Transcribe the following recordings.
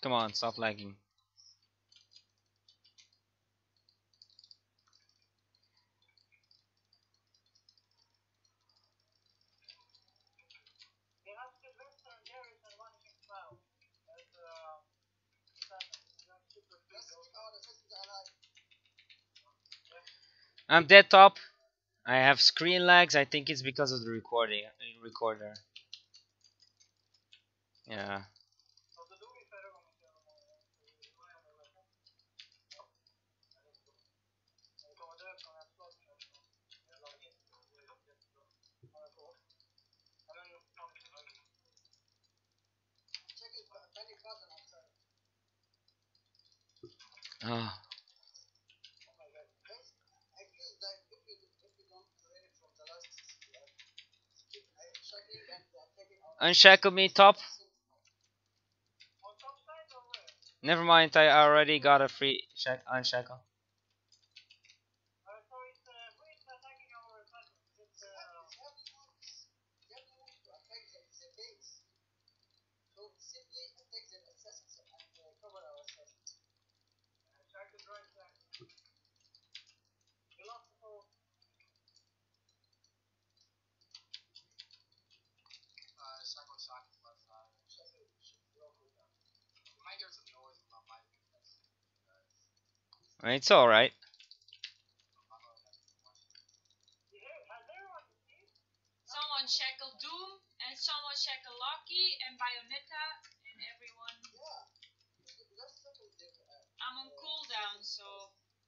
Come on, stop lagging. I'm dead top. I have screen lags. I think it's because of the recorder. Yeah. Oh. Unshackle me top. Never mind. I already got a free unshackle. It's all right. Someone shackle Doom, and someone shackle Loki, and Bayonetta, and everyone. I'm on cooldown, so.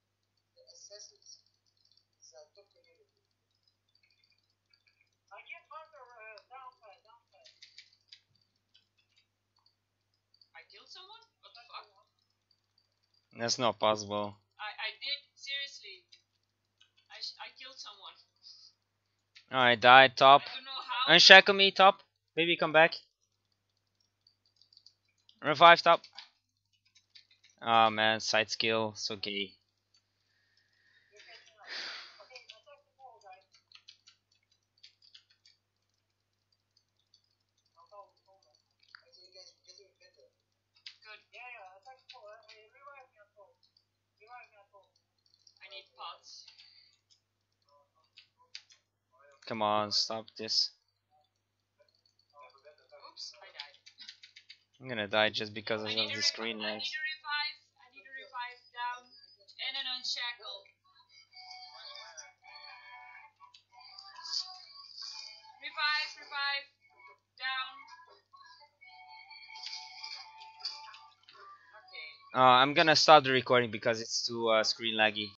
I killed someone? What the fuck? That's not possible. I did, seriously. I killed someone. I died top. I don't know how. Unshackle me top. Baby, come back. Revive top. Oh man, side skill, so gay. Good. I need pots. Come on, stop this. Oops, I died. I'm gonna die just because of I need the screen I lags. need a revive. I need a revive down and an unshackle. Revive, down. Okay. I'm gonna stop the recording because it's too screen laggy.